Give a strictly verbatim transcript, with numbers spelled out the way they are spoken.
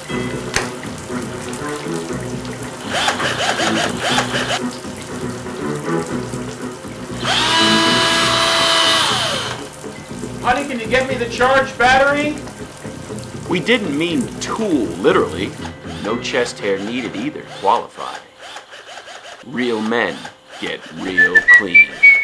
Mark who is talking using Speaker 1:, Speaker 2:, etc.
Speaker 1: Honey, can you get me the charged battery?
Speaker 2: We didn't mean tool, literally. No chest hair needed either. Qualify. Real men get real clean.